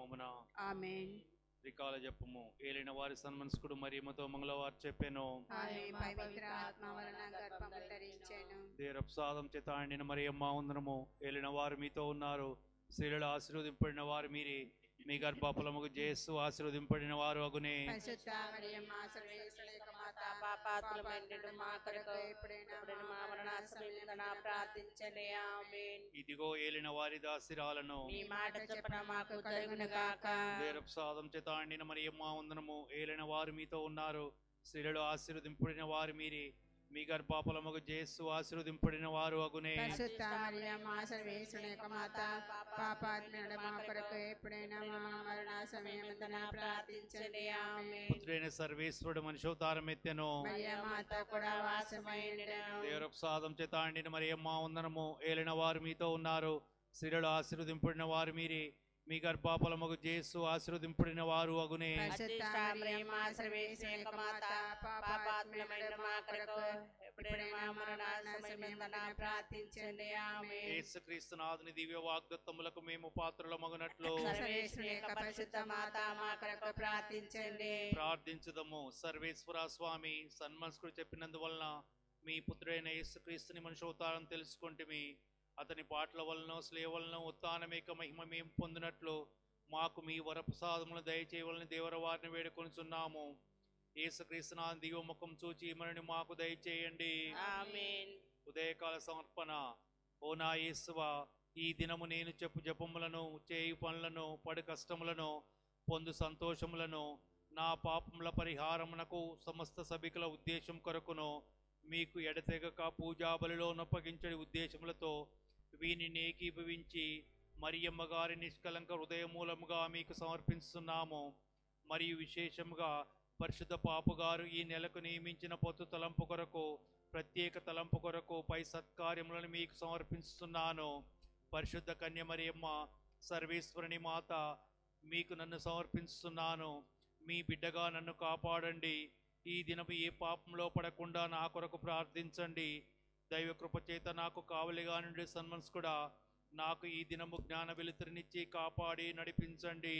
నామమున ఆమేన్. త్రికాల జపము. ఏలిన వారి సన్మనస్కుడు మరియమ్మతో మంగళవారు చెప్పాను. ఆమె పవిత్ర ఆత్మ వలన గర్భము ధరించెను. దేవప్రసాదం చేత నిండిన మరియమ్మ వందనము. ఏలిన వారు మీతో ఉన్నారు. స్త్రీలలో ఆశీర్వదింపడిన వారు మీరే. మీ గర్భఫలముకు జేసు ఆశీర్వదింపడిన వారు అగునే. పరిశుద్ధ మరియమ్మ సర్వేశ్వరుని యొక్క మాత, పాపాత్ములమైనడు మా కొరకు ఇప్పుడైనా మా మరణ సమయమున ప్రార్థించండి. ఆమేన్. ఇదిగో ఏలిన వారి దాసిరాలను. మీ మాట చెప్పన మాకు కలుగును గాక. దేవప్రసాదం చేత నిండిన మరియమ్మ వందనము. ఏలిన వారు మీతో ఉన్నారు. స్త్రీలలో ఆశీర్వదింపడిన వారు మీరే. మీ గర్భఫలముకు జేసు ఆశీర్వదింపడిన వారు అగునే. పరిశుద్ధ మరియమ్మ సర్వేశ్వరుని యొక్క మాత, పాపాత్ములైన మా కొరకు ఎప్పుడైనా మా మరణ సమయమున ప్రార్థించండి. ఆమేన్. పుత్రుడైన సర్వేశ్వరుడు మనుషోతారం ఎత్తెను. మరియ మాత కూడా వాసమైండెను. దేవప్రసాదం చేత నిండిన మరియమ్మ వందనము. ఏలిన వారు మీతో ఉన్నారు. స్త్రీలలో ఆశీర్వదింపడిన వారు మీరే. మీ గర్భఫలముకు జేసు ఆశీర్వదింపడిన వారు అగునే. పరిశుద్ధ మరియమ్మ సర్వేశ్వరుని యొక్క మాత, పాపాత్ములైన మా కొరకు ఎప్పుడైనా మా మరణ సమయమున ప్రార్థించండి. ఆమేన్. యేసుక్రీస్తు నాథుని దివ్య వాగ్దత్తములకు మేము పాత్రులమగునట్లు సర్వేశ్వరుని యొక్క పరిశుద్ధ మాత మా కొరకు ప్రార్థించండి. ప్రార్థించుదము. సర్వేశ్వర స్వామి, సన్మనస్కుడు చెప్పినందువలన మీ పుత్రుడైన యేసుక్రీస్తుని మనుషోతారం తెలుసుకుంటుమి. అతని పాటల వలన స్లేవ వలన ఉత్థానమేక మహిమ మేము పొందినట్లు మాకు మీ వరప్రసాదములను దయచేయవలని దేవర వారిని వేడుకొనుచున్నాము. యేసుక్రీస్తు నా దివ్యముఖం చూచి మనని మాకు దయచేయండి. ఆమేన్. ఉదయకాల సమర్పణ. ఓ నా యేసువా, ఈ దినము నేను చెప్పు జపములను, చేయు పనులను, పడు కష్టములను, పొందు సంతోషములను, నా పాపముల పరిహారమునకు సమస్త సభికుల ఉద్దేశం కొరకును మీకు ఎడతెగక పూజా బలిలో నొప్పగించడి ఉద్దేశములతో వీనిని ఏకీభవించి మరియమ్మ గారి నిష్కలంక హృదయమూలముగా మీకు సమర్పిస్తున్నాము. మరియు విశేషముగా పరిశుద్ధ పాపగారు ఈ నెలకు నియమించిన పొత్తు తలంపు కొరకు, ప్రత్యేక తలంపు కొరకు పై సత్కార్యములను మీకు సమర్పిస్తున్నాను. పరిశుద్ధ కన్య మరియమ్మ సర్వేశ్వరుని మాత, మీకు నన్ను సమర్పిస్తున్నాను. మీ బిడ్డగా నన్ను కాపాడండి. ఈ దినము ఏ పాపంలో పడకుండా నా కొరకు ప్రార్థించండి. దైవ కృప చేత నాకు కావలిగా నుండి సన్మనస్కుడా, నాకు ఈ దినము జ్ఞాన వెలుతురినిచ్చి కాపాడి నడిపించండి.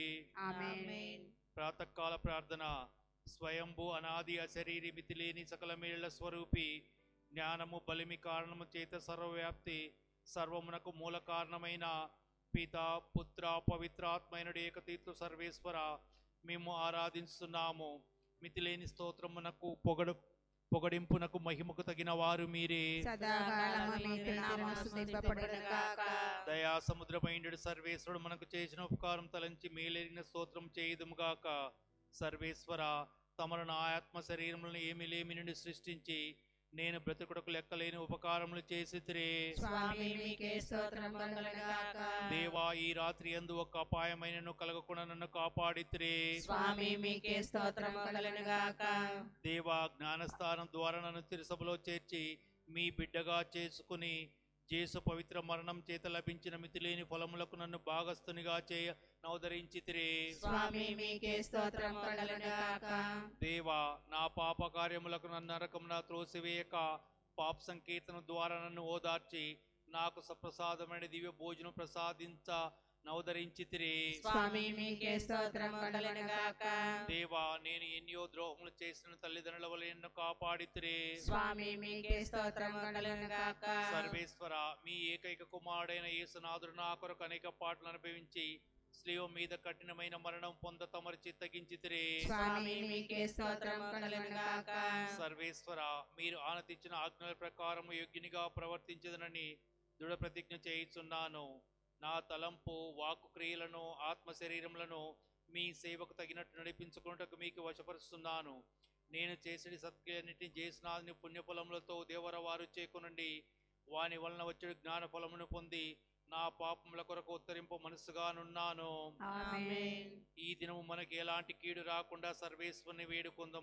ఆమేన్. ప్రాతకాల ప్రార్థన. స్వయంభు అనాది అశరీరి మితిలేని సకల మేళ్ల స్వరూపి, జ్ఞానము బలిమి కారణము చేత సర్వవ్యాప్తి, సర్వమునకు మూల కారణమైన పిత పుత్ర పవిత్రాత్మైనడు ఏకతీర్థు సర్వేశ్వర, మేము ఆరాధిస్తున్నాము. మితిలేని స్తోత్రమునకు పొగడింపునకు మహిమకు తగిన వారు మీరే. సదాకాలము మీ నామము స్తుతింపబడును గాక. దయా సముద్రమైండు సర్వేశ్వరుడు మనకు చేసిన ఉపకారం తలంచి మేలైన స్తోత్రం చేయుదుముగాక. సర్వేశ్వర, తమను నా ఆత్మ శరీరములను ఏమి లేమి నుండి సృష్టించి నేను బ్రతుకుడకు లెక్కలేని ఉపకారములు చేసితిరే. స్వామి మీకే స్తోత్రం కలుగును గాక. దేవా, ఈ రాత్రి యందు ఒక అపాయమైనను కలగకుండా నన్ను కాపాడితిరే. స్వామి మీకే స్తోత్రం కలుగును గాక. దేవా, జ్ఞానస్థానం ద్వారా నన్ను తిరుసభలో చేర్చి మీ బిడ్డగా చేసుకుని జేసు పవిత్ర మరణం చేత లభించిన మితిలేని ఫలములకు నన్ను భాగస్థునిగా చేయ నవదరించితిరే. స్వామి మీకే స్తోత్రం కలుగును గాక. దేవా, నా పాప కార్యములకు నన్ను నరకమున త్రోసివేయక పాప సంకీర్తన ద్వారా నన్ను ఓదార్చి నాకు సప్రసాదమైన దివ్య భోజనం ప్రసాదించ నవదరించితిరే. స్వామి మీకే స్తోత్రం కలుగును గాక. దేవా, నేను ఎన్నో ద్రోహములు చేసిన తల్లిదండ్రుల వల్ల ఎన్నో కాపాడితిరే. స్వామి మీకే స్తోత్రం కలుగును గాక. సర్వేశ్వర, మీ ఏకైక కుమారుడైన యేసునాథుడు నా కొరకు అనేక పాటలు అనుభవించి స్లీవ మీద కఠినమైన మరణం పొంద తమరిచి తగ్గించితిరే. స్వామి మీకే స్తోత్రం కలుగును గాక. సర్వేశ్వర, మీరు ఆనతిచ్చిన ఆజ్ఞల ప్రకారం యోగ్యునిగా ప్రవర్తించదనని దృఢ ప్రతిజ్ఞ చేయుచున్నాను. నా తలంపు, వాక్కు క్రియలను, ఆత్మ శరీరములను మీ సేవకు తగినట్టు నడిపించుకున్నటకు మీకు వశపరుస్తున్నాను. నేను చేసిన సత్క్రియన్నిటిని చేసినాదని పుణ్యఫలములతో దేవర వారు చేకునండి. వాని వలన వచ్చే జ్ఞాన ఫలమును పొంది నా పాపముల కొరకు ఉత్తరింపు మనసుగానున్నాను. ఆమేన్. ఈ దినము మనకి ఎలాంటి కీడు రాకుండా సర్వేశ్వరుని వేడుకుందము.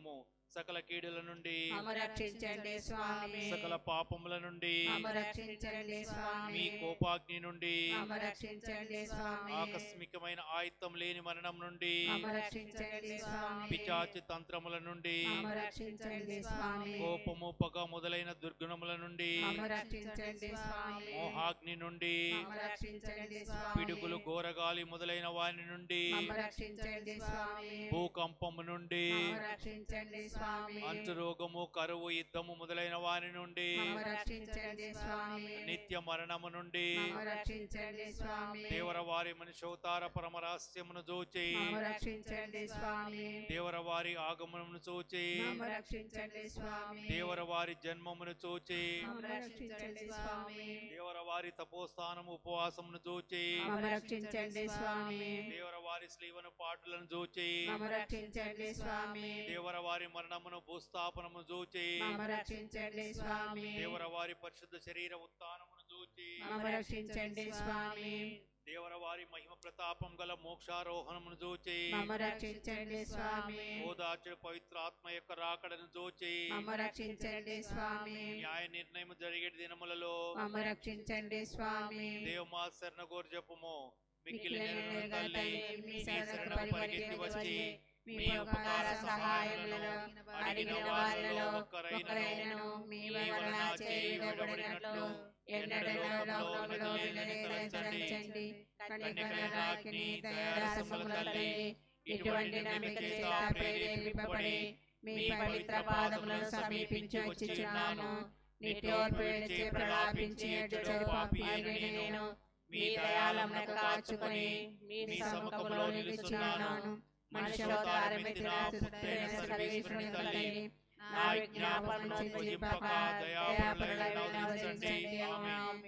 సకల కీడుల నుండి మమ్ము రక్షించండి స్వామి. సకల పాపముల నుండి మమ్ము రక్షించండి స్వామి. మీ కోపాగ్ని నుండి మమ్ము రక్షించండి స్వామి. ఆకస్మికమైన ఆయుత్తం లేని మరణం నుండి మమ్ము రక్షించండి స్వామి. పిచాచి తంత్రముల నుండి మమ్ము రక్షించండి స్వామి. కోపము పగ మొదలైన దుర్గుణముల నుండి మమ్ము రక్షించండి స్వామి. మోహాగ్ని నుండి మమ్ము రక్షించండి స్వామి. పిడుగులు ఘోరగాలి మొదలైన వారి నుండి మమ్ము రక్షించండి స్వామి. భూకంపము నుండి మమ్ము రక్షించండి స్వామి. అంటు రోగము కరువు యుద్ధము మొదలైన వారి నుండి మమ్ము రక్షించండి స్వామి. నిత్య మరణము నుండి మమ్ము రక్షించండి స్వామి. దేవరవారి మనుషోతార పరమరహస్యమును చూచి మమ్ము రక్షించండి స్వామి. దేవరవారి ఆగమనమును చూచి మమ్ము రక్షించండి స్వామి. దేవరవారి జన్మమును చూచి మమ్ము రక్షించండి స్వామి. దేవరవారి తపోస్థానము ఉపవాసమును చూచి మమ్ము రక్షించండి స్వామి. దేవరవారి స్లీవను పాటలను చూచి మమ్ము రక్షించండి స్వామి. దేవరవారి మరణమును భూస్థాపనము చూచి మమ్ము రక్షించండి స్వామి. దేవరవారి పరిశుద్ధ శరీర ఉత్థానమును చూచి మమ్ము రక్షించండి స్వామి. దేవరవారి మహిమ ప్రతాపం గల మోక్షారోహణమును చూచి మమ్ము రక్షించండి స్వామి. ఓదార్చుడు పవిత్రాత్మ యొక్క రాకడను చూచి మమ్ము రక్షించండి స్వామి. న్యాయ నిర్ణయం జరిగే దినములలో మమ్ము రక్షించండి స్వామి. దేవమా శరణ గోరు జపము మిక్కిలి మిక్కిలి నెరవేరు నెరవేరు తల్లి తల్లి, మీ మీ శరణు శరణు పరిగెత్తి వచ్చి మీ మీ ఉపకార సహాయములను అడిగిన వారిలో ఒక్కరైనను మీ వలన చేయి విడవబడినట్లు ఎన్నడూ లోకములో తలంచండి. కన్యకలనాగ్ని దయారసముల తల్లి, ఇటువంటి నమ్మిక చేత ప్రేరేపింపబడి మీ పవిత్ర పాదములను సమీపించి వచ్చుచున్నాను. నిత్యోర్పేడిచే ప్రలాపించి ఎడ్డుచే పాపి అయిన నేను మీ దయాళమునకు కాచుకొని మీ సముఖములో నిలుచున్నాను. మనుష్యోద్ధారమెత్తిన పుత్రైన సర్వేశ్వరుని తల్లి, నా విజ్ఞాపనను భుజింపక దయాపరులైన నవదించండి. ఆమేన్.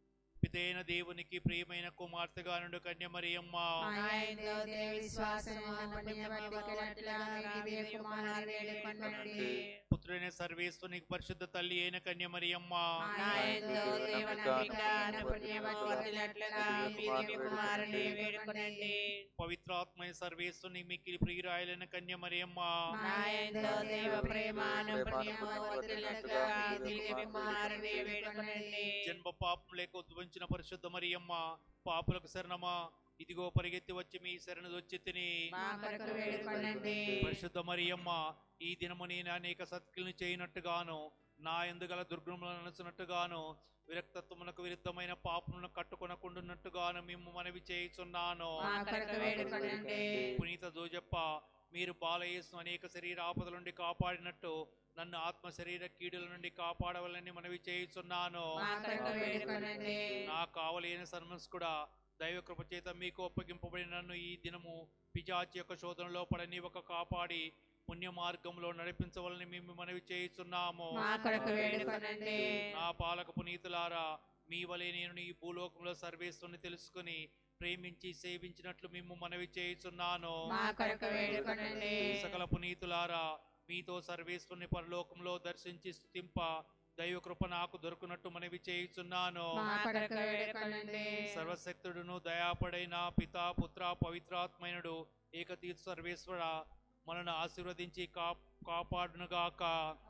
పితైన దేవునికి ప్రియమైన కుమార్తెగా నుండి కన్య మరియమ్మ, ఆయనలో దేవి విశ్వాసము పుణ్యవర్తికలట్లా దివ్య కుమారుని వేడుకొనండి. పుత్రుడైన సర్వేశ్వరునికి పరిశుద్ధ తల్లి అయిన కన్య మరియమ్మ, ఆయనలో దేవనమ్మిక పుణ్యవర్తికలట్లా దివ్య కుమారుని వేడుకొనండి. పవిత్రాత్మైన సర్వేశ్వరుని మిక్కిలి ప్రియురాయలైన కన్య మరియమ్మ, ఆయనలో దేవ ప్రేమాను పుణ్యవర్తికలట్లా దివ్య కుమారుని వేడుకొనండి. జన్మ పాపం లేక ఉద్భవించిన పరిశుద్ధ మరియమ్మ, పాపులకు శరణమా, ఇదిగో పరిగెత్తి వచ్చి మీ శరణు వచ్చి తిని మా కొరకు వేడుకొనండి. పరిశుద్ధ మరియమ్మ, ఈ దినము నేను అనేక సత్క్రియలను చేయనట్టుగాను, నా ఎందుగల దుర్గుణములను అనుచున్నట్టుగాను, విరక్తత్వమునకు విరుద్ధమైన పాపములను కట్టుకొనకుండున్నట్టుగాను మేము మనవి చేయుచున్నాను. మా కొరకు వేడుకొనండి. పునీత జోజప్ప, మీరు బాలయేసును అనేక శరీర ఆపదల నుండి కాపాడినట్టు నన్ను ఆత్మ శరీర కీడుల నుండి కాపాడవాలని మనవి చేయుచున్నాను. మా కొరకు వేడుకొనండి. నా కావలేని సన్మనస్కుడా, దైవ కృప చేత మీకు అప్పగింపబడిన నన్ను ఈ దినము పిశాచి యొక్క శోధనలో పడనివ్వక కాపాడి పుణ్య మార్గంలో నడిపించవాలని మేము మనవి చేయుచున్నాము. మా కొరకు వేడుకొనండి. నా పాలక పునీతులారా, మీ వలె నేను ఈ భూలోకంలో సర్వేశ్వరుని తెలుసుకుని ప్రేమించి సేవించినట్లు మేము మనవి చేయుచున్నాను. మా కొరకు వేడుకొనండి. సకల పునీతులారా, మీతో సర్వేశ్వరుని పరలోకంలో దర్శించి స్తుతింప దైవ కృప నాకు దొరుకునట్టు మనవి చేయుచున్నాను. మా కొరకు వేడుకొనండి. సర్వశక్తుడును దయాపడైన పితా పుత్ర పవిత్రాత్మయుడు ఏకతీర్థ సర్వేశ్వర మనను ఆశీర్వదించి కాపాడునుగాక.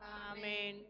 ఆమేన్.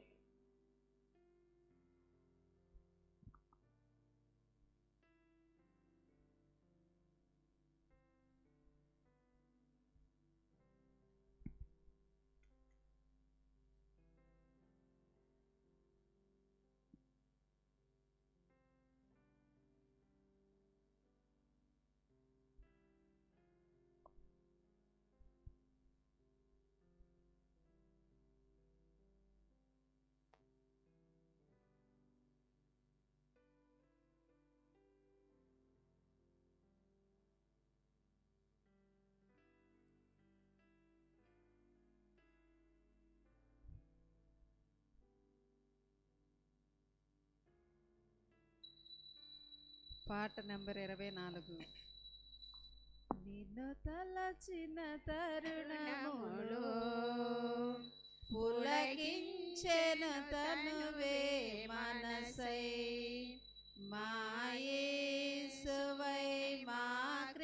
పాట నెంబర్ 24. నిన్ను తలచిన తరుణములో పులకించెను తనువే మనసై, మా యేసువై మా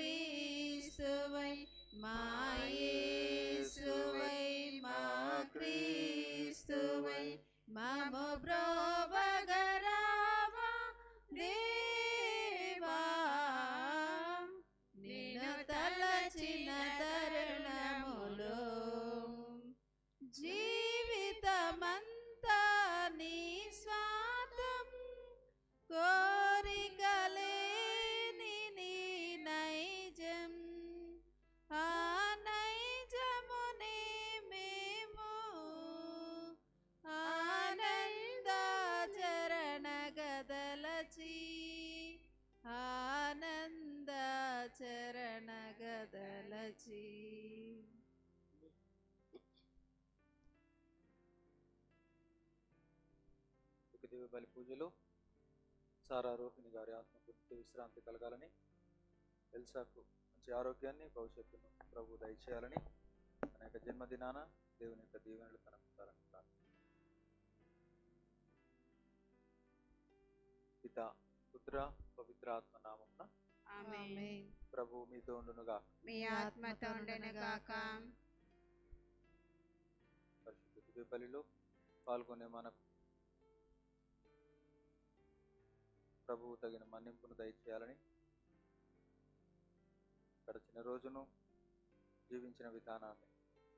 క్రీస్తువై, మా యేసువై మా క్రీస్తువై దివ్య బలి పూజలు సారా రోహిణి గారి ఆత్మకు నిత్య విశ్రాంతి కలగాలని, ఎల్సాకు మంచి ఆరోగ్యాన్ని భవిష్యత్తును ప్రభు దయచేయాలని, తన యొక్క జన్మదినాన దేవుని యొక్క దీవెనలు తనకు ఉండాలని ప్రార్థిస్తున్నాను. పిత పుత్ర పవిత్ర ఆత్మ నామమున ఆమేన్. ప్రభు మీతో ఉండునుగా. మీ ఆత్మతో ఉండనుగాక. పరిశుద్ధ దివ్య బలిలో పాల్గొనే మనకు ప్రభువు తగిన మన్నింపును దయచేయాలని, గడిచిన రోజును జీవించిన విధానాన్ని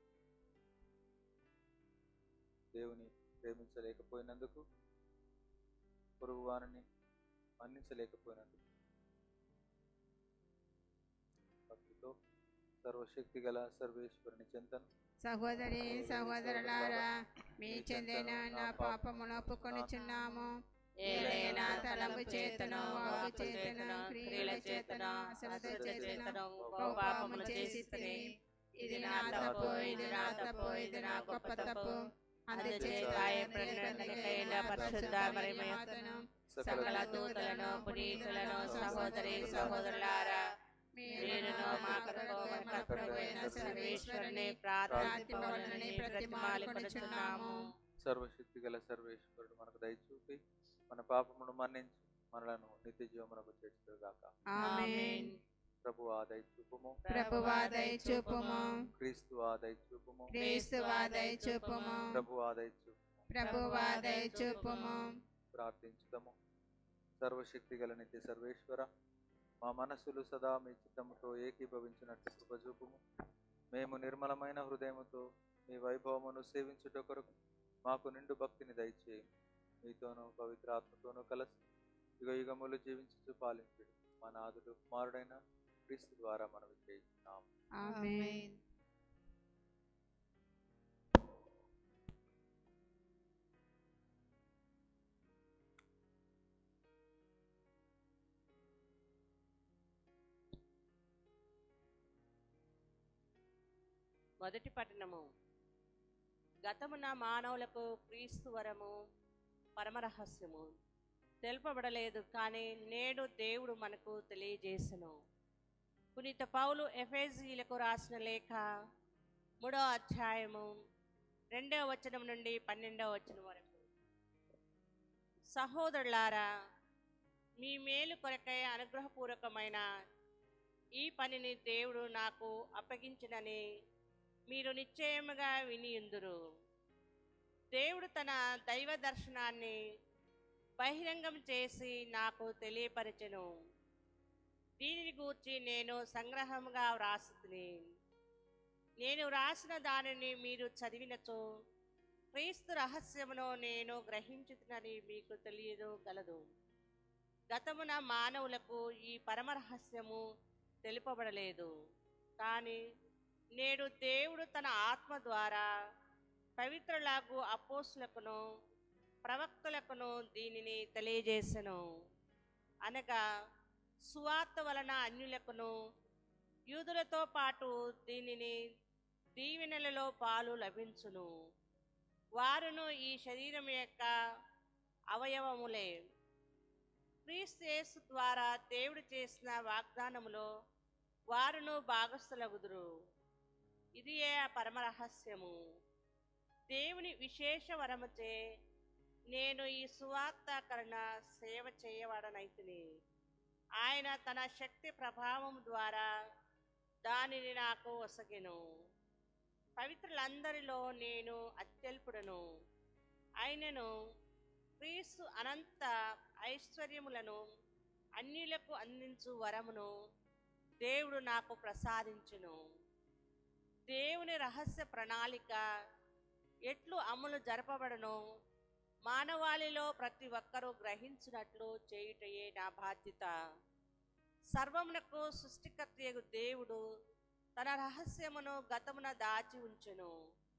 దేవుని ప్రేమించలేకపోయినందుకు, పొరుగు వారిని మన్నించలేకపోయినందుకు భక్తితో సర్వశక్తి గల సర్వేశ్వరుని చెంతను సహోదరి సహోదరులారా, మీ చెందిన నా పాపమును ఒప్పుకొనుచున్నాము. ఏలైనా తలంపు చేతను, వాక్కు చేతను, క్రియల చేతను, అశ్రద్ధ చేతను పాపములు చేసితిని. ఇది నా తప్పు, ఇది నా తప్పు, ఇది నా గొప్ప తప్పు. అందుచేత ఆయనకైన పరిశుద్ధ మరియమ్మను, సకల దూతలను, పునీతులను, సహోదరి సహోదరులారా, మీరును మా కొరకు మన ప్రభువైన సర్వేశ్వరుని ప్రార్థింపవలెనని బ్రతిమాలుకొనుచున్నాము. సర్వశక్తి గల సర్వేశ్వరుడు మనకు దయచూపి మన పాపమును మన్నించి మనలను నిత్య జీవమునకు చేర్చుగాక. ఆమేన్. ప్రభువా దయచూపుము, ప్రభువా దయచూపుము, క్రీస్తువా దయచూపుము, క్రీస్తువా దయచూపుము, ప్రభువా దయచూపుము. ప్రభువా దయచూపుము. ప్రార్థించుదాము. సర్వశక్తి గల నిత్య సర్వేశ్వర, మా మనస్సులు సదా మీ చిత్తముతో ఏకీభవించినట్లు కృపచూపుము. మేము నిర్మలమైన హృదయముతో మీ వైభవమును సేవించుట కొరకు మాకు నిండు భక్తిని దయచేయి. మీతోనూ పవిత్ర ఆత్మతోనూ కలిసి యుగ యుగములు జీవించుచు పాలించుడు మా నాథుడు కుమారుడైన క్రీస్తు ద్వారా మనవి చేయించున్నాము. ఆమేన్. మొదటి పట్టణము. గతమున మానవులకు క్రీస్తు వరము పరమరహస్యము తెలుపబడలేదు, కానీ నేడు దేవుడు మనకు తెలియజేసెను. పునీత పౌలు ఎఫెసీయులకు రాసిన లేఖ 3వ అధ్యాయము 2వ వచనం నుండి 12వ వచనం వరకు. సహోదరులారా, మీ మేలు కొరకై అనుగ్రహపూర్వకమైన ఈ పనిని దేవుడు నాకు అప్పగించినని మీరు నిశ్చయముగా వినియుందురు. దేవుడు తన దైవ దర్శనాన్ని బహిరంగం చేసి నాకు తెలియపరచెను. దీనిని గూర్చి నేను సంగ్రహముగా వ్రాసితిని. నేను వ్రాసిన దానిని మీరు చదివినచో క్రీస్తు రహస్యమును నేను గ్రహించుతున్నని మీకు తెలియగలదు. గతమున మానవులకు ఈ పరమరహస్యము తెలుపబడలేదు, కానీ నేడు దేవుడు తన ఆత్మ ద్వారా పవిత్రులకు అపోస్తులకును ప్రవక్తలకును దీనిని తెలియజేసెను. అనగా సువార్త వలన అన్యులకును యూదులతో పాటు దీనిని దీవెనలలో పాలు లభించును. వారును ఈ శరీరం యొక్క అవయవములే. క్రీస్తు యేసు ద్వారా దేవుడు చేసిన వాగ్దానములో వారును భాగస్థులగుదురు. ఇది పరమరహస్యము. దేవుని విశేష వరముచే నేను ఈ సువార్తకరణ సేవ చేయవాడనైతిని. ఆయన తన శక్తి ప్రభావం ద్వారా దానిని నాకు ఒసగెను. పవిత్రులందరిలో నేను అత్యల్పుడను. అయినను క్రీస్తు అనంత ఐశ్వర్యములను అన్యులకు అందించు వరమును దేవుడు నాకు ప్రసాదించును. దేవుని రహస్య ప్రణాళిక ఎట్లు అమలు జరపబడను మానవాళిలో ప్రతి ఒక్కరూ గ్రహించినట్లు చేయుటయే నా బాధ్యత. సర్వమునకు సృష్టికర్తయగు దేవుడు తన రహస్యమును గతమున దాచి ఉంచెను.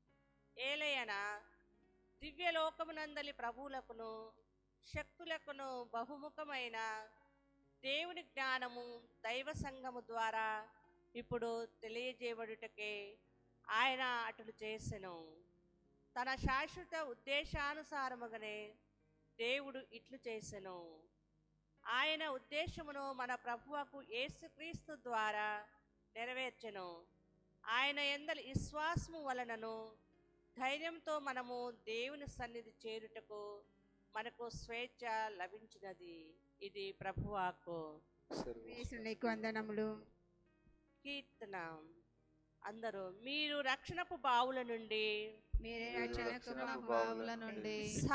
ఏలయన దివ్యలోకమునందలి ప్రభువులకును శక్తులకును బహుముఖమైన దేవుని జ్ఞానము దైవ సంఘము ద్వారా ఇప్పుడు తెలియజేయబడుటకే ఆయన అటులు చేసెను. తన శాశ్వత ఉద్దేశానుసారముగానే దేవుడు ఇట్లు చేసెను. ఆయన ఉద్దేశమును మన ప్రభువుకు యేసుక్రీస్తు ద్వారా నెరవేర్చెను. ఆయన యందలి విశ్వాసము వలనను ధైర్యంతో మనము దేవుని సన్నిధి చేరుటకు మనకు స్వేచ్ఛ లభించినది. ఇది ప్రభువాకు. యేసునికి వందనములు. కీర్తన. అందరూ మీరు రక్షణపు బావుల నుండి మీరే రక్షణపు బావుల నుండి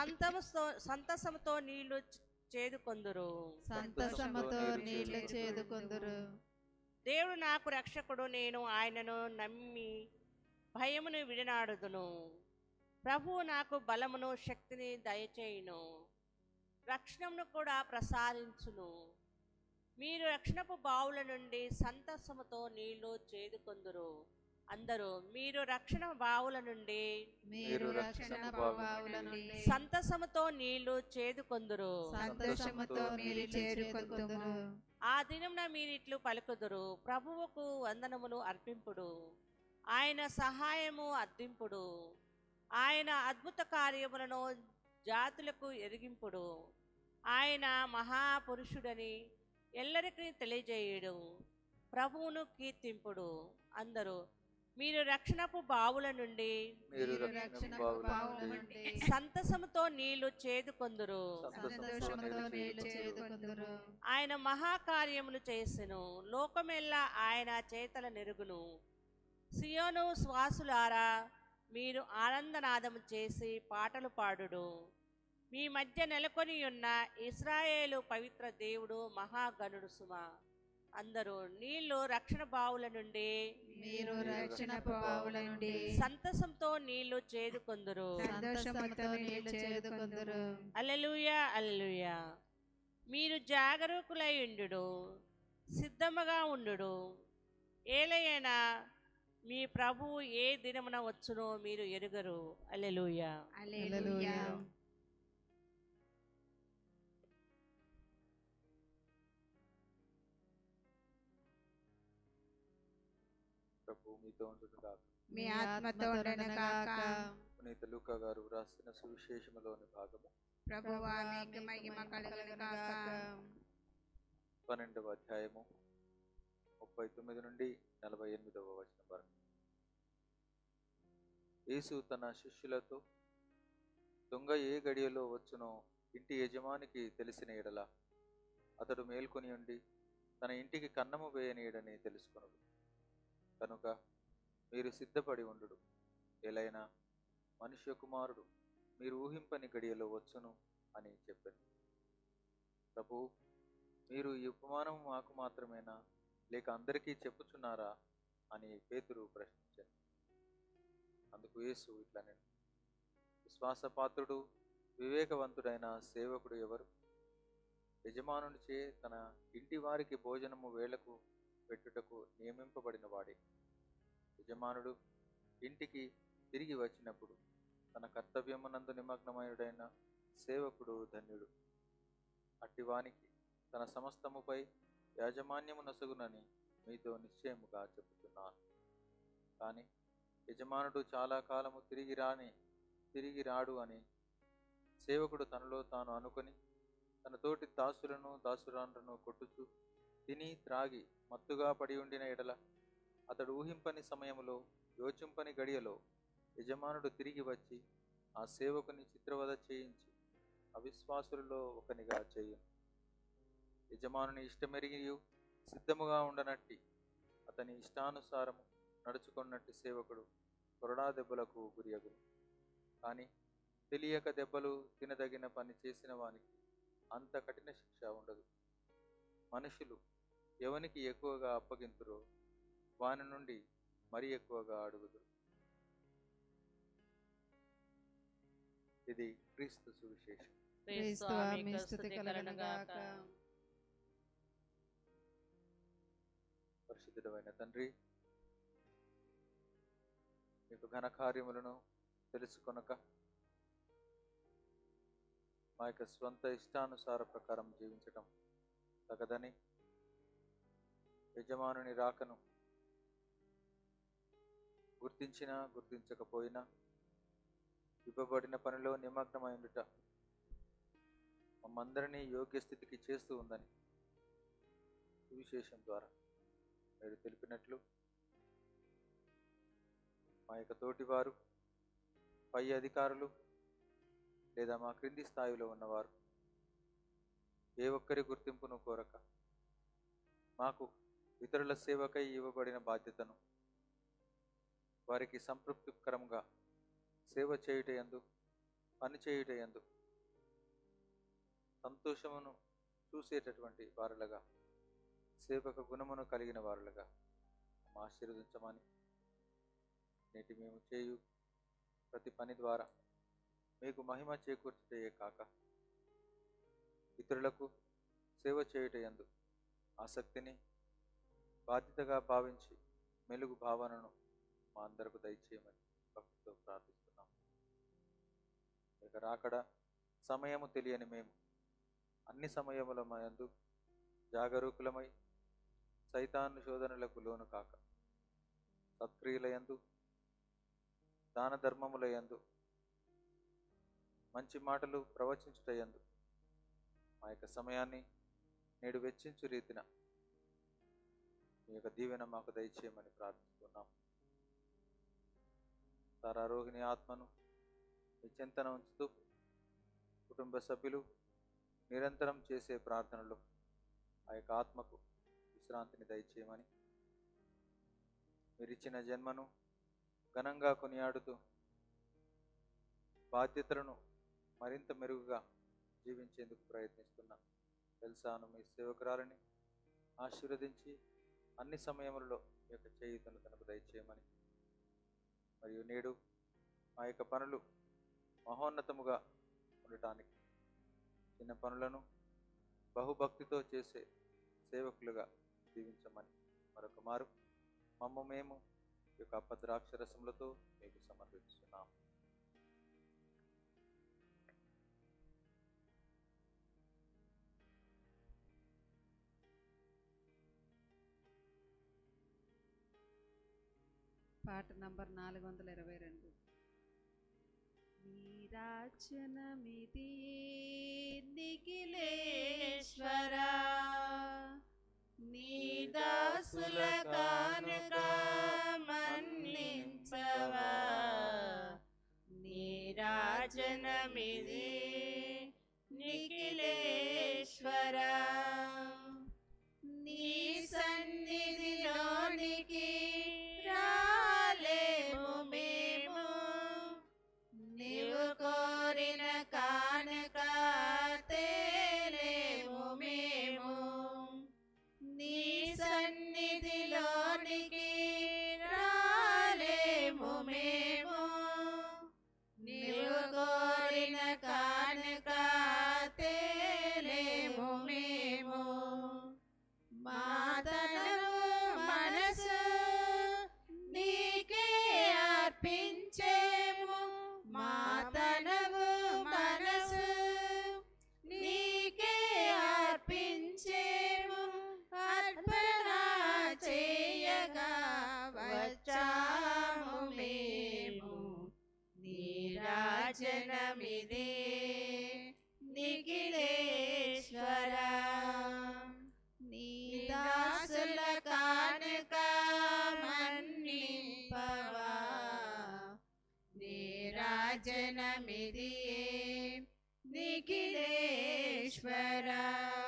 సంతసముతో నీళ్లు చేదుకొందురు. సంతసముతో నీళ్లు చేదుకొందురు. దేవుడు నాకు రక్షకుడు, నేను ఆయనను నమ్మి భయమును విడనాడుదును. ప్రభువు నాకు బలమును శక్తిని దయచేయును, రక్షణను కూడా ప్రసాదించును. మీరు రక్షణపు బావుల నుండి సంతసముతో నీళ్లు చేదుకొందురు. అందరూ మీరు రక్షణ బావుల నుండి మీరు రక్షణపు బావుల నుండి సంతసముతో నీళ్లు చేదుకొందురు. సంతోషముతో నీళ్లు చేదుకొందురు. ఆ దినమున మీరిట్లు పలుకుదురు, ప్రభువుకు వందనములు అర్పింపుడు, ఆయన సహాయము అర్థింపుడు, ఆయన అద్భుత కార్యములను జాతులకు ఎరిగింపుడు, ఆయన మహాపురుషుడని ఎల్లరికీ తెలియజేయుడు, ప్రభువును కీర్తింపుడు. అందరూ మీరు రక్షణపు బావుల నుండి మీరు రక్షణపు బావుల నుండి సంతసముతో నీళ్లు చేదుకొందురు. సంతోషముతో నీళ్లు చేదుకొందురు. ఆయన మహాకార్యములు చేసెను, లోకమెల్లా ఆయన చేతల నెరుగును. సియోను శ్వాసులారా, మీరు ఆనందనాదము చేసి పాటలు పాడుడు. మీ మధ్య నెలకొని ఉన్న ఇశ్రాయేలు పవిత్ర దేవుడు మహాగణుడు సుమ. అందరూ నీళ్లు రక్షణ బావుల నుండి మీరు రక్షణపు బావుల నుండి సంతసంతో నీళ్లు చేదుకొందురు. సంతోషముతో నీళ్లు చేదుకొందురు. హల్లెలూయా, హల్లెలూయా. మీరు జాగరూకులై ఉండుడు, సిద్ధముగా ఉండుడు. ఏలయనా మీ ప్రభువు ఏ దినమున వచ్చునో మీరు ఎరుగరు. హల్లెలూయా. హల్లెలూయా. ప్రభు మీతో ఉండును గాక. మీ ఆత్మతో ఉండను గాక. పునీత లూకా గారు వ్రాసిన సువిశేషములోని భాగము ప్రభువా మీకు మహిమ కలుగును గాక. 12వ అధ్యాయము 39 నుండి 48వ వచనం వరకు. యేసు తన శిష్యులతో, దొంగ ఏ గడియలో వచ్చునో ఇంటి యజమానికి తెలిసిన ఎడల అతడు మేల్కొని ఉండి తన ఇంటికి కన్నము వేయనీయడని తెలుసుకొనుడు. కనుక మీరు సిద్ధపడి ఉండుడు, ఎలైనా మనుష్య కుమారుడు మీరు ఊహింపని గడియలో వచ్చును అని చెప్పాను. ప్రభు, మీరు ఈ ఉపమానం మాకు మాత్రమేనా, లేక అందరికీ చెప్పుచున్నారా అని పేతురు ప్రశ్నించాను. అందుకు యేసు ఇట్లా, నేను విశ్వాసపాత్రుడు వివేకవంతుడైన సేవకుడు ఎవరు? యజమానునిచే తన ఇంటి వారికి భోజనము వేళకు పెట్టుటకు నియమింపబడిన వాడే. యజమానుడు ఇంటికి తిరిగి వచ్చినప్పుడు తన కర్తవ్యమునందు నిమగ్నమయుడైన సేవకుడు ధన్యుడు. అట్టివానికి తన సమస్తముపై యాజమాన్యము నసుగునని మీతో నిశ్చయముగా చెబుతున్నాను. కానీ యజమానుడు చాలా కాలము తిరిగి రాడు అని సేవకుడు తనలో తాను అనుకొని తన తోటి దాసులను దాసురాండ్రను కొట్టుచు తిని త్రాగి మత్తుగా పడి ఉండిన ఎడల అతడు ఊహింపని సమయములో యోచింపని గడియలో యజమానుడు తిరిగి వచ్చి ఆ సేవకుని చిత్రవద చేయించి అవిశ్వాసులలో ఒకనిగా చేయును. యజమానుని ఇష్టమెరిగియు సిద్ధముగా ఉండనట్టి అతని ఇష్టానుసారము నడుచుకున్నట్టి సేవకుడు కొరడా దెబ్బలకు గురియగును. కానీ తెలియక దెబ్బలు తినదగిన పని చేసిన వానికి అంత కఠిన శిక్ష ఉండదు. మనుషులు ఎవనికి ఎక్కువగా అప్పగింతురో వాని నుండి మరి ఎక్కువగా అడుగుదురు. ఇది క్రీస్తు సువిశేషం. క్రీస్తువా మీకు స్తుతి కలుగును గాక. పరిశుద్ధుడైన తండ్రి, మీకు ఘన కార్యములను తెలుసుకొనక మా యొక్క స్వంత ఇష్టానుసార ప్రకారం జీవించటం తగదని యజమానుని రాకను గుర్తించినా గుర్తించకపోయినా ఇవ్వబడిన పనిలో నిమగ్నమైండుట మమ్మందరినీ యోగ్య స్థితికి చేస్తూ ఉందని సువిశేషం ద్వారా మీరు తెలిపినట్లు మా యొక్క తోటివారు, పై అధికారులు లేదా మా క్రింది స్థాయిలో ఉన్నవారు ఏ ఒక్కరి గుర్తింపును కోరక మాకు ఇతరుల సేవకై ఇవ్వబడిన బాధ్యతను వారికి సంతృప్తికరంగా సేవ చేయుటయందు, పని చేయుటయందు సంతోషమును చూసేటటువంటి వారులుగా, సేవక గుణమును కలిగిన వారులుగా ఆశీర్వదించమని, నేటి మేము చేయు ప్రతి పని ద్వారా మీకు మహిమ చేకూర్చుటయే కాక ఇతరులకు సేవ చేయుటయందు ఆసక్తిని బాధ్యతగా భావించి మెలుగు భావనను మా అందరకు దయచేయమని భక్తితో ప్రార్థిస్తున్నాం. ఇక రాకడ సమయము తెలియని మేము అన్ని సమయముల యందు జాగరూకులమై సైతాను శోధనలకు లోను కాక సత్క్రియలయందు, దాన ధర్మములయందు, మంచి మాటలు ప్రవచించుటయందు మా యొక్క సమయాన్ని నేడు వెచ్చించు రీతిన మీ యొక్క దీవెన మాకు దయచేయమని ప్రార్థిస్తున్నాం. తారారోహిణి ఆత్మను మీ చింతన ఉంచుతూ కుటుంబ సభ్యులు నిరంతరం చేసే ప్రార్థనలు ఆ యొక్క ఆత్మకు విశ్రాంతిని దయచేయమని, మీరిచ్చిన జన్మను ఘనంగా కొనియాడుతూ బాధ్యతలను మరింత మెరుగుగా జీవించేందుకు ప్రయత్నిస్తున్నా తెలుసాను మీ సేవకురాలని ఆశీర్వదించి అన్ని సమయములలో మీ యొక్క చేయుతను తనకు దయచేయమని, మరియు నేడు మా యొక్క పనులు మహోన్నతముగా ఉండటానికి చిన్న పనులను బహుభక్తితో చేసే సేవకులుగా జీవించమని మరొక మారు మేము ఈ యొక్క అపద్రాక్షరసములతో మీకు సమర్పిస్తున్నాం. పాట నంబర్ 422. నీరాజనమిది నిఖిలేశ్వరా, నీ దాసుల కానుక మన్నించవా. నీరాజనమిది నిఖిలేశ్వరా, నీ సన్నిధిలోనికి రాలేము మేము. నీవు కోరిన కానుక తేలేము మేము. నీ సన్నిధిలోనికి రాలేము మేము. నీవు కోరిన కానుక తేలేము మేము. మా తనము మనసు నీకే అర్పించేము. మా తనము మనసు నీకే అర్పించేము. అర్పణ చేయగా వచ్చాము మేము. నీరాజనమిదే నిఖిలేశ్వరా, నీ దాసుల కానుక మన్నింపవా. నీరాజనమిది నిఖిలేశ్వరా.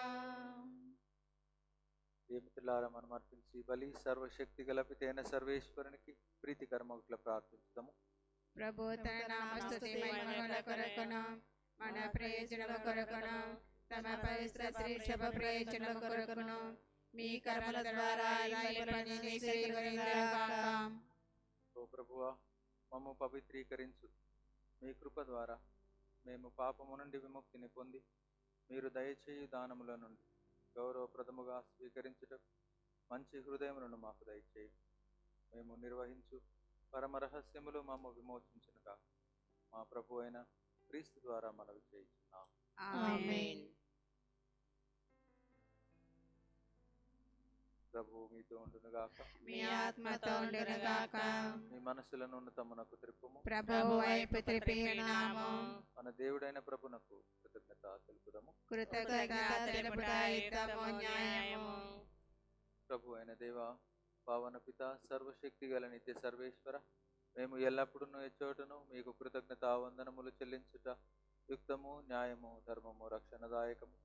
ప్రియమిత్రులారా, మనం అర్పించి బలి సర్వశక్తి గల పితైన సర్వేశ్వరునికి ప్రీతికరమగుట్ల ప్రార్థిస్తాము. ప్రభు తన నామస్తుతి మహిమల కొరకును మన ప్రయోజనల కొరకును తమ పవిత్ర శ్రీ సభ ప్రయోజనల కొరకును మీ కర్మల ద్వారా ఈ పనిని స్వీకరించుగాక. ఓ ప్రభువా, మమ్ము పవిత్రీకరించు. మీ కృప ద్వారా మేము పాపము నుండి విముక్తిని పొంది మీరు దయచేయు దానముల నుండి గౌరవప్రదముగా స్వీకరించుట మంచి హృదయములను మాకు దయచేయి. మేము నిర్వహించు పరమ రహస్యములు మమ్ము విమోచించునుగా మా ప్రభు అయిన క్రీస్తు ద్వారా మనవి చేయించున్నాం. ఆమేన్. ప్రభు మీతో ఉండునుగాక. మీ ఆత్మతో ఉండునుగాక. మీ మనసులను ఉన్నతమునకు త్రిప్పుము. ప్రభువు వైపు త్రిప్పియున్నాము. మన దేవుడైన ప్రభునకు కృతజ్ఞత తెలుపుదము. కృతజ్ఞత తెలుపుట యుక్తము న్యాయము. ప్రభు అయిన దేవ, పావన పిత, సర్వశక్తి గల నిత్య సర్వేశ్వర, మేము ఎల్లప్పుడూ ఎచ్చోటను మీకు కృతజ్ఞత వందనములు చెల్లించుట యుక్తము, న్యాయము, ధర్మము, రక్షణదాయకము.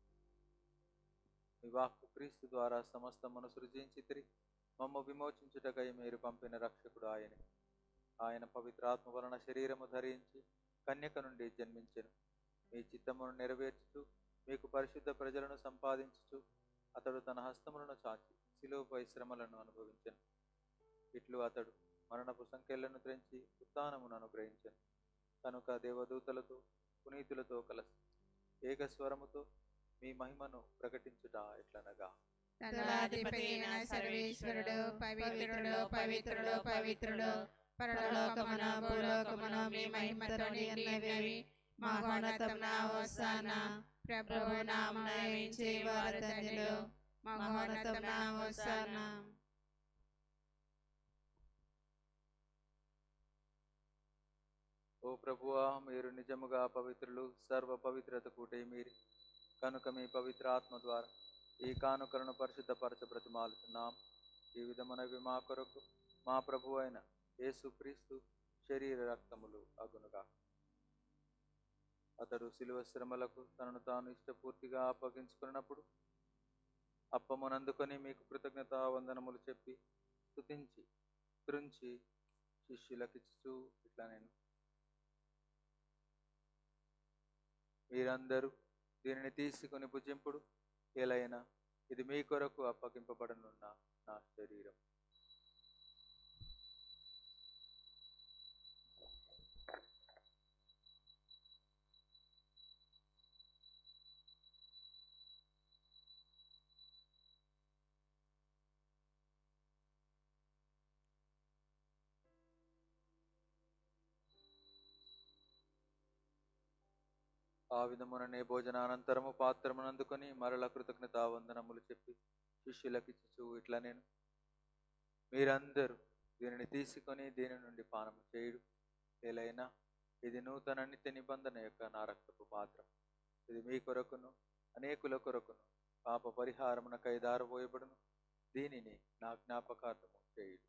మీ వాక్కు క్రీస్తు ద్వారా సమస్తమును సృజించితిరి. మమ్ము విమోచించుటకై మీరు పంపిన రక్షకుడు ఆయనే. ఆయన పవిత్రాత్మ వలన శరీరము ధరించి కన్యక నుండి జన్మించెను. మీ చిత్తమును నెరవేర్చుచు మీకు పరిశుద్ధ ప్రజలను సంపాదించుచు అతడు తన హస్తములను చాచి శిలువపై శ్రమలను అనుభవించెను. ఇట్లు అతడు మరణపు సంఖ్యలను త్రెంచి ఉత్థానమును అనుగ్రహించెను. కనుక దేవదూతలతో పునీతులతో కలసి ఏకస్వరముతో మీ మహిమను ప్రకటించుట ఎట్లనగా, దళాధిపతి అయిన సర్వేశ్వరుడు పవిత్రుడు పవిత్రుడు పవిత్రుడు, పరలోకమున భూలోకమున మీ మహిమతో నిండినవి. మహోన్నతమున హోసానా, ప్రభువు నామమున వేంచేవారు ధన్యులు. మహోన్నతమున హోసానా. ఓ ప్రభువా, మీరు నిజముగా పవిత్రులు, సర్వ పవిత్రత కూటే మీరు. కనుక మీ పవిత్ర ఆత్మ ద్వారా ఈ కానుకలను పరిశుద్ధపరచ బ్రతిమాలుచున్నాం. ఈ విధమునవి మా కొరకు మా ప్రభు అయిన యేసుక్రీస్తు శరీర రక్తములు అగునుగా. అతడు శిలువ శ్రమలకు తనను తాను ఇష్టపూర్తిగా అప్పగించుకున్నప్పుడు అప్పమునందుకొని మీకు కృతజ్ఞత వందనములు చెప్పి స్తుతించి త్రుంచి శిష్యులకిచ్చు ఇట్లా, నేను మీరందరూ దీనిని తీసుకుని భుజింపుడు. ఎలైనా ఇది మీ కొరకు అప్పగింపబడనున్న నా శరీరం. ఆ విధముననే భోజనానంతరము పాత్రమునందుకొని మరల కృతజ్ఞతా వందనములు చెప్పి శిష్యులకిచ్చు ఇట్లా, నేను మీరందరూ దీనిని తీసుకొని దీని నుండి పానము చేయుడు. ఏలైనా ఇది నూతన నిత్య నిబంధన యొక్క నా రక్తపు పాత్రం. ఇది మీ కొరకును అనేకుల కొరకును పాప పరిహారమునకై దారబోయబడును. దీనిని నా జ్ఞాపకార్థము చేయుడు.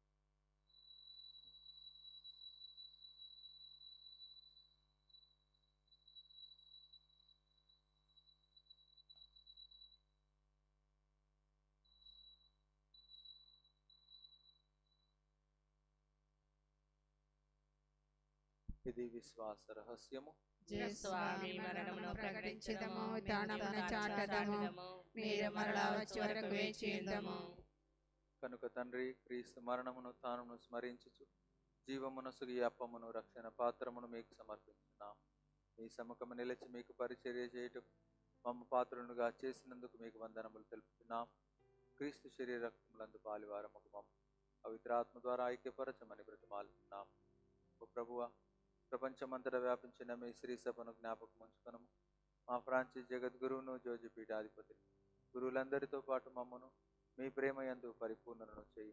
ఇది విశ్వాస రహస్యము. స్వామి మరణమును ప్రకటించుదము, దానమును చాటదము, మీరు మరలా వచ్చే వరకు వేచియుందుము. కనుక తండ్రి, క్రీస్తు మరణమును తానును స్మరించుచు జీవమునసు ఈ అప్పమును రక్షణ పాత్రమును మీకు సమర్పించున్నాం. మీ సముఖము నిలిచి మీకు పరిచర్య చేయుటకు మమ్మ పాత్రనుగా చేసినందుకు మీకు వందనములు తెలుపుతున్నాం. క్రీస్తు శరీర రక్తములందు పాలివారముకు మమ్మ పవిత్రాత్మ ద్వారా ఐక్యపరచమని బ్రతిమాలుతున్నాం. ఓ ప్రభువా, ప్రపంచమంతటా వ్యాపించిన మీ శ్రీ సభను జ్ఞాపకం ఉంచుకొనము. మా ఫ్రాన్సిస్ జగద్గురువును, జోజి పీఠాధిపతి గురువులందరితో పాటు మమ్మను మీ ప్రేమ యందు పరిపూర్ణను చేయి.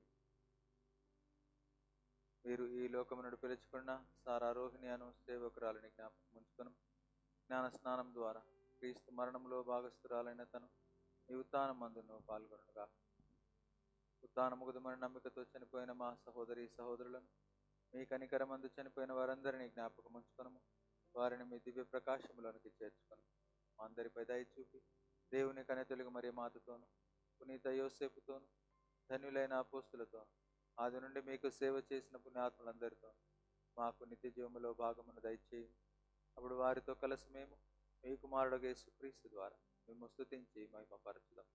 మీరు ఈ లోకము నుండి పిలుచుకున్న సారారోహిణి అను సేవకురాలని జ్ఞాపకం ఉంచుకొను. జ్ఞాన స్నానం ద్వారా క్రీస్తు మరణములో భాగస్థురాలైన తను మీ ఉత్థానం మందును పాల్గొనగా, ఉత్థానముగుదమని నమ్మికతో చనిపోయిన మా సహోదరి సహోదరులను, మీ కనికరమందు చనిపోయిన వారందరినీ జ్ఞాపకం ఉంచుకొనము. వారిని మీ దివ్య ప్రకాశములోనికి చేర్చుకొను. మా అందరిపై దయ చూపి దేవుని కనితలుగు మరి మాతతోను, పునీత యోసేపుతోను, ధన్యులైన అపోస్తులతోను, ఆది నుండి మీకు సేవ చేసిన పుణ్యాత్ములందరితో మాకు నిత్య జీవములో భాగమును దయచేయి. అప్పుడు వారితో కలిసి మేము మీ కుమారుడు యేసుక్రీస్తు ద్వారా మేము స్తుతించి మహిమపరచుదాం.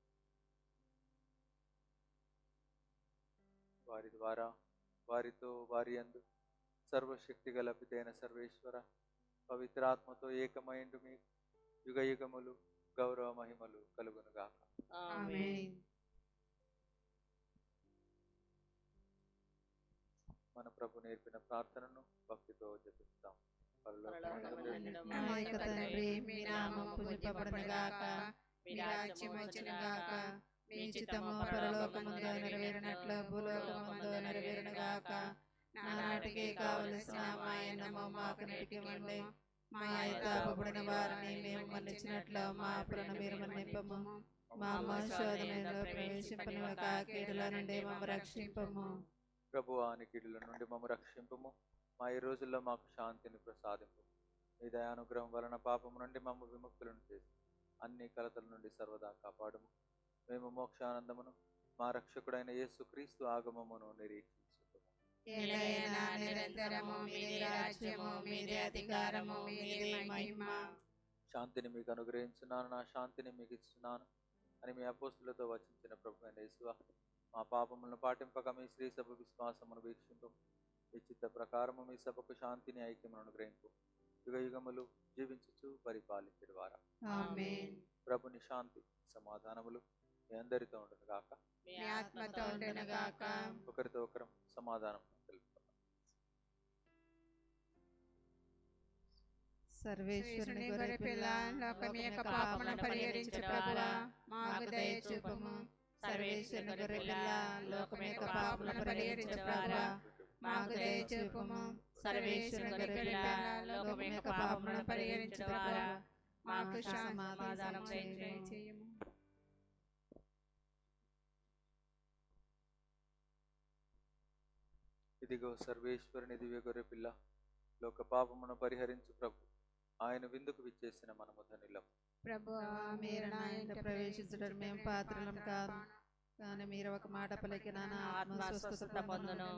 వారి ద్వారా, వారితో, వారి యందు సర్వశక్తి గల పితైన సర్వేశ్వర పవిత్రాత్మతో ఏకమైండు మీకు యుగ యుగములు గౌరవ మహిమలు కలుగునుగాక. ఆమేన్. మన ప్రభు నేర్పిన ప్రార్థనను భక్తితో జపిస్తాం. పరలోకమందున్న మా యొక్క తండ్రి, మీ నామము పూజింపబడునుగాక, మీ రాజ్యము వచ్చునుగాక, మీ చిత్తము పరలోకమందు నెరవేరినట్లు భూలోకమందు నెరవేరునుగాక. నానాటికి కావలసిన మా అన్నము మాకు నేటికివ్వండి. మా తాపబడిన వారిని మేము మన్నించినట్లు మా అప్పులను మీరు మన్నింపము. మా శోధనలో ప్రవేశింపనివ్వక కీడుల నుండి మమ్మ రక్షింపము. ప్రభువా, నీ కీడుల నుండి మమ్మ రక్షింపము. మా ఈ రోజుల్లో మాకు శాంతిని ప్రసాదింపు. మీ దయానుగ్రహం వలన పాపము నుండి మమ్మ విముక్తులను చేసి అన్ని కలతల నుండి సర్వదా కాపాడము. మేము మోక్షానందమును మా రక్షకుడైన యేసుక్రీస్తు ఆగమమును నిరీక్షించుము. ఎలయనా నిరంతరము మీదే రాజ్యము, మీదే అధికారము, మీదే మహిమ. శాంతిని మీకు అనుగ్రహించున్నాను, నా శాంతిని మీకు ఇస్తున్నాను అని మీ అపోస్తులతో వచించిన ప్రభు అయిన యేసువా, మా పాపములను పాటింపక మీ శ్రీ సభ విశ్వాసమును వీక్షింపు. మీ చిత్త ప్రకారము మీ సభకు శాంతిని ఐక్యమును అనుగ్రహింపు. యుగ యుగములు జీవించుచు పరిపాలించడు వారా. ఆమేన్. ప్రభుని శాంతి సమాధానములు మీ అందరితో ఉండును గాక. మీ ఆత్మతో ఉండును గాక. ఒకరితో ఒకరం సమాధానం తెలుపుతాం. సర్వేశ్వరుని గొర్రెపిల్ల, లోకం యొక్క పాపములను పరిహరించు ప్రభువా, మాకు దయ చూపుము. సర్వేశ్వరుని గొర్రెపిల్ల, లోకం యొక్క పాపములను పరిహరించు ప్రభువా, మాకు దయ చూపుము. సర్వేశ్వరుని గొర్రెపిల్ల, లోకం యొక్క పాపములను పరిహరించు ప్రభువా, మాకు సమాధానం దయచేయము. ఇదిగో సర్వేశ్వరుని దివ్య గొర్రెపిల్ల, లోక పాపమును పరిహరించు ప్రభు. ఆయన విందుకు విచ్చేసిన మనము ధన్యులం. ప్రభువా, మీరు నా ఇంట ప్రవేశించడం మేము పాత్రలం కాదు, కానీ మీరు ఒక మాట పలికిన నా ఆత్మ స్వస్థత పొందును.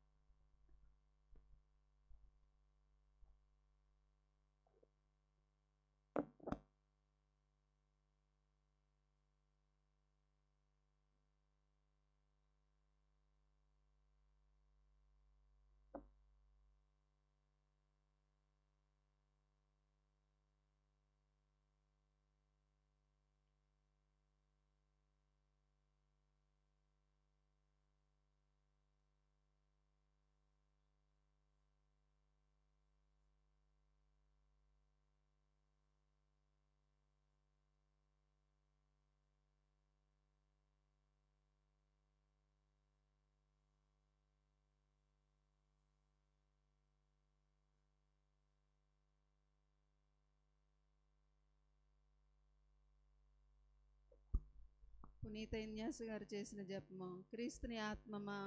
పునీత ఇన్యాసు గారు చేసిన జపము. క్రీస్తుని ఆత్మమా,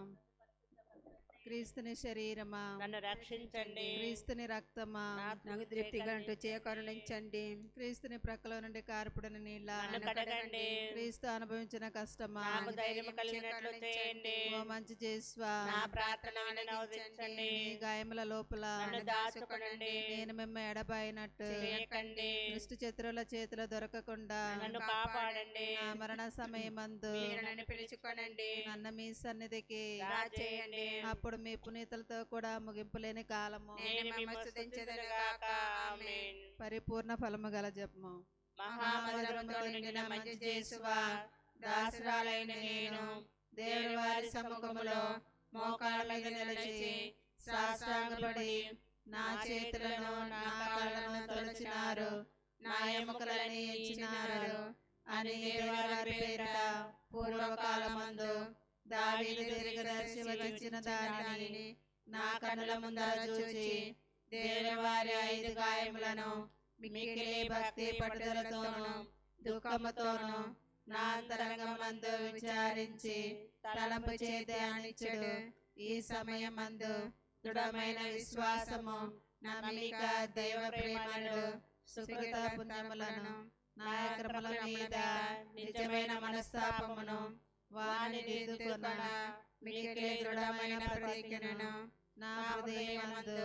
క్రీస్తుని శరీరమా, నన్ను రక్షించండి. క్రీస్తుని రక్తమా, నాకు తృప్తిగా ఉంటూ కరుణించండి. క్రీస్తుని ప్రక్కలో నుండి కార్పుడిన నీళ్ళ, నన్ను కడగండి. క్రీస్తు అనుభవించిన కష్టమా, నాకు ధైర్యం కలిగినట్లు చేయండి. ఓ మంచి చేసువా, నా ప్రార్థన వినవదించండి. మీ గాయముల లోపల నన్ను దాచుకొనండి. నేను మిమ్మ ఎడబాయినట్టు చేయకండి. దుష్ట శత్రువుల చేతిలో దొరకకుండా నన్ను కాపాడండి. నా మరణ సమయమందు మీరు నన్ను పిలుచుకొనండి. నన్ను మీ సన్నిధికి చేయండి. అప్పుడు మీ పునీతులతో కూడా ముగింపులేని కాలము నేను మిమ్మల్ని స్తుతించెదనుగాక. ఆమేన్. పరిపూర్ణ ఫలము గల జపము. మహామధురముతో నిండిన మంచి చేసువా, దాసురాలైన నేను దేవుని వారి సముఖములో మోకాళ్ళ మీద నిలిచి సాష్టాంగపడి నా చేతులను నా కాళ్ళను తొలచినారు, నా ఎముకలని ఇచ్చినారు అని దేవుని పేరిట పూర్వకాలమందు దావీదు దీర్ఘదర్శి వచించిన దానిని నా కన్నుల ముందర చూచి దేవుని వారి 5 గాయములను మిక్కిలి భక్తి పట్టుదలతోను దుఃఖముతోను నా అంతరంగమందు విచారించి తలంపు చేతి అనిచ్చుడు. ఈ సమయమందు దృఢమైన విశ్వాసము, నమ్మిక, దైవ ప్రేమలు, సుకృత పుణ్యములను, నా క్రమల మీద నిజమైన మనస్తాపమును వాని దిద్దుకొన మిక్కిలి దృఢమైన ప్రతిజ్ఞను నా హృదయమందు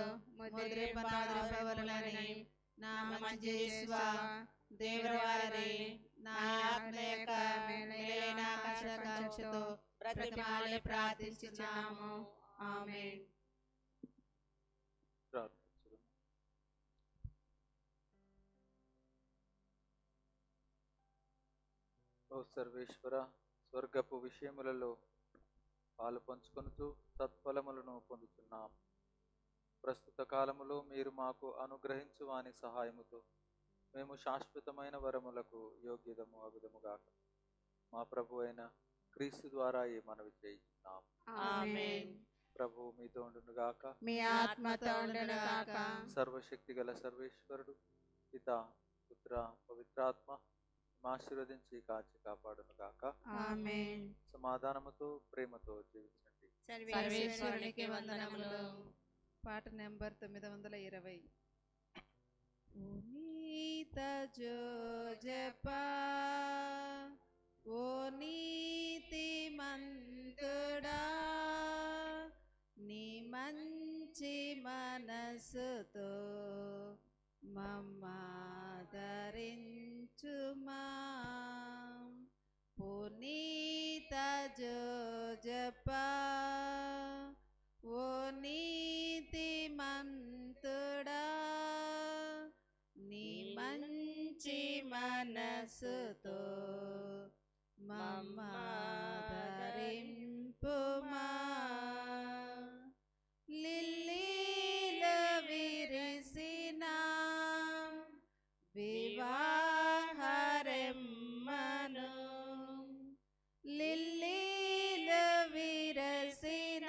ముద్రింపవలనని నా మంచి యేసువా, దేవుని వారి నా ఆత్మ యొక్క మేలైన ఆకాంక్షతో ప్రతిమాలి ప్రార్థించున్నాము. ఆమేన్. ప్రార్థించుదాం. ఓ సర్వేశ్వర, స్వర్గపు విషయములలో పాలు పంచుకొనుతూ సత్ఫలములను పొందుతున్నాం. ప్రస్తుత కాలములో మీరు మాకు అనుగ్రహించు వాని సహాయముతో మేము శాశ్వతమైన వరములకు యోగ్యతము అగుదముగాక. మా ప్రభు అయిన క్రీస్తు ద్వారా ఈ మనవి చేయించున్నాం. ఆమేన్. ప్రభు మీతో ఉండునుగాక. మీ ఆత్మతో ఉండునుగాక. సర్వశక్తి గల సర్వేశ్వరుడు పితా పుత్ర పవిత్రాత్మ ఆశీర్వదించి కాచి కాపాడునుగాక. ఆమేన్. సమాధానముతో ప్రేమతో జీవించండి. సర్వేశ్వరునికి వందనములు. పాట నెంబర్ 920. నీత జోజపా ఓ నీతి మంతుడా, నీ మంచి మనసుతో మమ్మాదరించుమా. పునీత జోజపా ఓ నీతి మంతుడా, నీ మంచి మనసుతో మమ్మాదరింపుమా. లిల్లీలు విరిసిన వివాహరెమ్మను, లిల్లీలు విరసిన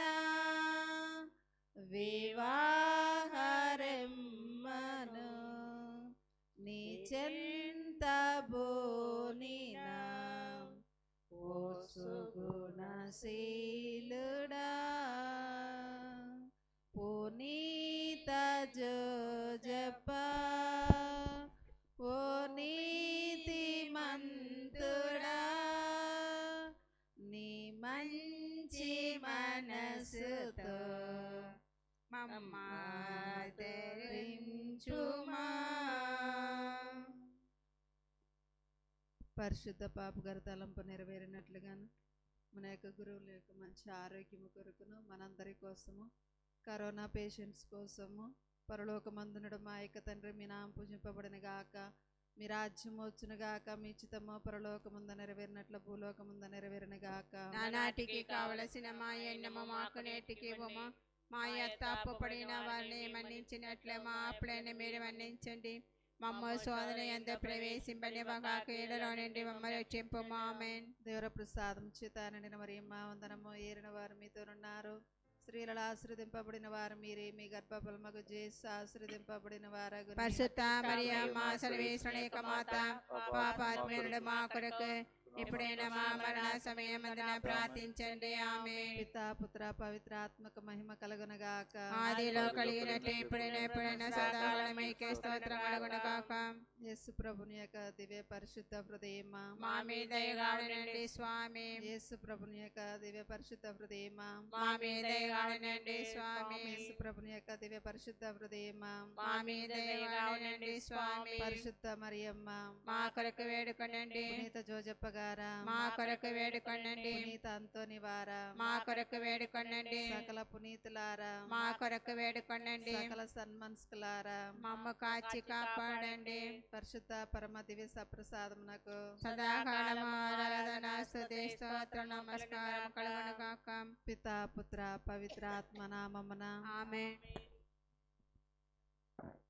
వివాహరెమ్మను, నీ చెంత బోనినా ఓ సుగుణశీలుడా. పునీత జోజపా ఓ నీతి మంతుడా, నీ మంచి మనసుతో మమ్మాదరించుమా. పరిశుద్ధ పాప గారి తలంపు నెరవేరినట్లుగాను మన యొక్క గురువుల యొక్క మంచి ఆరోగ్యము కొరకును మనందరి కోసము, కరోనా పేషెంట్స్ కోసము, పరలోకమందునుడు మా యొక్క తండ్రి మీ నామం పూజింపబడిన గాక, మీ రాజ్యం వచ్చును గాక, మీ చిత్తము పరలోకముంద నెరవేరినట్లు భూలోకముంద నెరవేరిన గాక. నానాటికి కావలసిన మా ఎన్నము మాకు నేటికి ఇవ్వము. మా యొక్క తప్పుపడిన వారిని మన్నించినట్లే మా అప్పుడైనా మీరు మన్నించండి. మమ్మ శోధన యందు ప్రవేశింపనివ్వక కీడులో నుండి మమ్మల్ని రక్షింపుము. ఆమేన్. దేవర ప్రసాదం చేత నిండిన మరియమ్మ వందనము. ఏరిన వారు మీతోనున్నారు, స్త్రీలలో ఆశీర్వదింపబడిన వారు మీరే, మీ గర్భఫలముగు జేసు ఆశీర్వదింపబడిన వారగును. పరిశుద్ధ మరియమ్మ సర్వేశ్వరుని యొక్క మాత, పాపాత్ములు మా కొరకు ఇప్పుడైనా మా మరణ సమయమందున ప్రార్థించండి. ఆమేన్. పితా పుత్ర పవిత్రాత్మక మహిమ కలుగునగాక. ఆదిలో కలిగినట్లు ఇప్పుడైనా ఎప్పుడైనా సదాకాలం మీకే స్తోత్రం కలుగునుగాక. యేసు ప్రభుని యొక్క దివ్య పరిశుద్ధ హృదయమా మా మీద దయగానునండి స్వామి. యేసు ప్రభుని యొక్క దివ్య పరిశుద్ధ హృదయమా మా మీద దయగానునండి స్వామి. యేసు ప్రభుని యొక్క దివ్య పరిశుద్ధ హృదయమా మా మీద దయగానునండి స్వామి. పరిశుద్ధ మరియమ్మ మా కొరకు వేడుకొనండి. పునీత జోజప్ప గారా మా కొరకు వేడుకొనండి. పునీత అంతోని వారా మా కొరకు వేడుకొనండి. సకల పునీతులారా మా కొరకు వేడుకొనండి. సకల సన్మనస్కులారా మమ్మ కాచి కాపాడండి. పరిశుద్ధ పరమ దివ్య సప్రసాదమునకు సదాకాలము ఆరాధన స్తుతి స్తోత్రం నమస్కారం కలుగునుగాక. పితా పుత్ర పవిత్రాత్మ నామమున ఆమేన్.